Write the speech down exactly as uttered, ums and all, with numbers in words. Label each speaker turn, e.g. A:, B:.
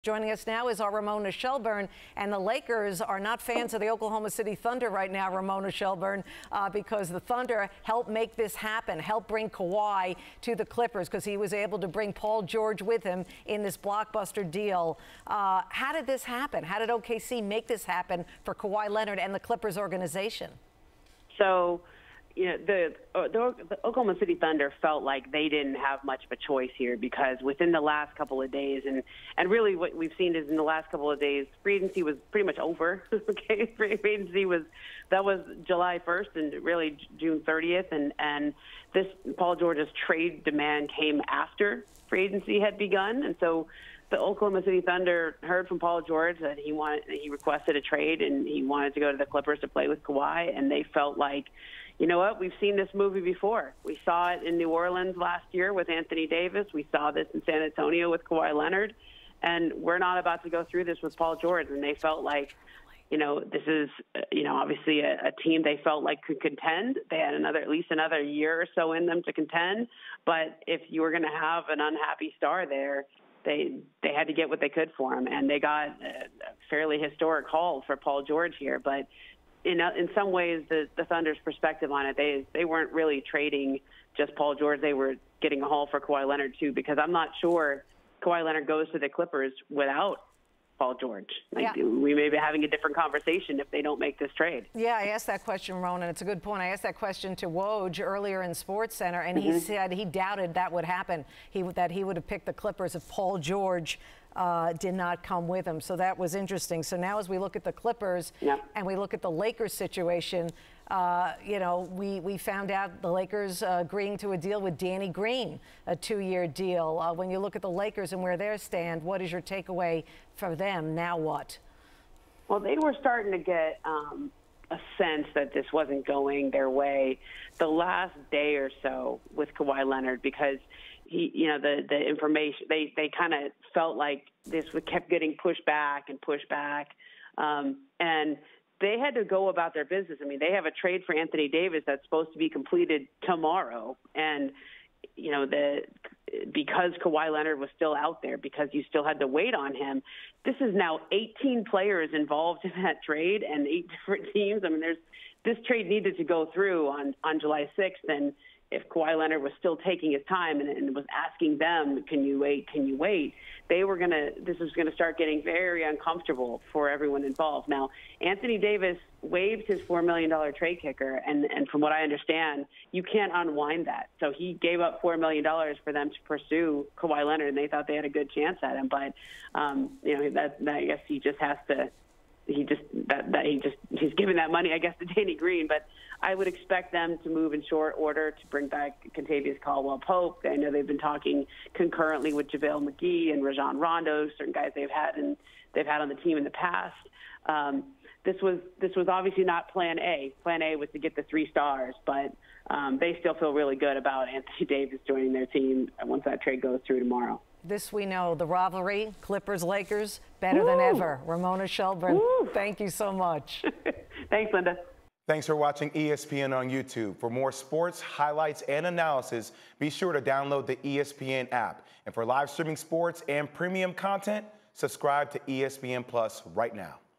A: Joining us now is our Ramona Shelburne, and the Lakers are not fans of the Oklahoma City Thunder right now, Ramona Shelburne, uh, because the Thunder helped make this happen, helped bring Kawhi to the Clippers because he was able to bring Paul George with him in this blockbuster deal. Uh, how did this happen? How did O K C make this happen for Kawhi Leonard and the Clippers organization?
B: So, you know, the, uh, the, the Oklahoma City Thunder felt like they didn't have much of a choice here because within the last couple of days, and, and really what we've seen is in the last couple of days, free agency was pretty much over. Okay, free agency was, that was July first and really June thirtieth, and, and this Paul George's trade demand came after free agency had begun, and so the Oklahoma City Thunder heard from Paul George that he wanted, he requested a trade and he wanted to go to the Clippers to play with Kawhi, and they felt like, you know what, we've seen this movie before. We saw it in New Orleans last year with Anthony Davis. We saw this in San Antonio with Kawhi Leonard, and we're not about to go through this with Paul George. And they felt like, you know, this is, you know, obviously a, a team they felt like could contend. They had another, at least another year or so in them to contend. But if you were going to have an unhappy star there, they they had to get what they could for him, and they got a fairly historic haul for Paul George here. But in in some ways, the, the Thunder's perspective on it, they they weren't really trading just Paul George. They were getting a haul for Kawhi Leonard too, because I'm not sure Kawhi Leonard goes to the Clippers without Paul George. Like, yeah. We may be having a different conversation if they don't make this trade.
A: Yeah, I asked that question, Ronan. It's a good point. I asked that question to Woj earlier in SportsCenter, and mm-hmm. he said he doubted that would happen. He that he would have picked the Clippers if Paul George uh, did not come with him. So that was interesting. So now as we look at the Clippers yeah. and we look at the Lakers situation, uh, you know, we, we found out the Lakers uh, agreeing to a deal with Danny Green, a two-year deal. Uh, when you look at the Lakers and where they stand, what is your takeaway for them? Now what?
B: Well, they were starting to get um, a sense that this wasn't going their way the last day or so with Kawhi Leonard, because he, you know, the, the information, they, they kind of felt like this kept getting pushed back and pushed back. Um, and they had to go about their business. I mean, they have a trade for Anthony Davis that's supposed to be completed tomorrow. And, you know, the because Kawhi Leonard was still out there, because you still had to wait on him, this is now eighteen players involved in that trade and eight different teams. I mean, there's this trade needed to go through on, on July sixth. And if Kawhi Leonard was still taking his time and, and was asking them, can you wait, can you wait, they were going to, this was going to start getting very uncomfortable for everyone involved. Now, Anthony Davis waived his four million dollars trade kicker, and, and from what I understand, you can't unwind that. So he gave up four million dollars for them to pursue Kawhi Leonard, and they thought they had a good chance at him. But, um, you know, that, that I guess he just has to, he just, that, that he just, he's giving that money, I guess, to Danny Green. But I would expect them to move in short order to bring back Kentavious Caldwell-Pope. I know they've been talking concurrently with JaVale McGee and Rajon Rondo, certain guys they've had and they've had on the team in the past. Um, this was this was obviously not Plan A. Plan A was to get the three stars, but um, they still feel really good about Anthony Davis joining their team once that trade goes through tomorrow.
A: This we know, the rivalry, Clippers-Lakers, better Woo! Than ever. Ramona Shelburne, Woo! Thank you so much.
B: Thanks, Linda.
C: Thanks for watching E S P N on YouTube. For more sports, highlights, and analysis, be sure to download the E S P N app. And for live streaming sports and premium content, subscribe to E S P N Plus right now.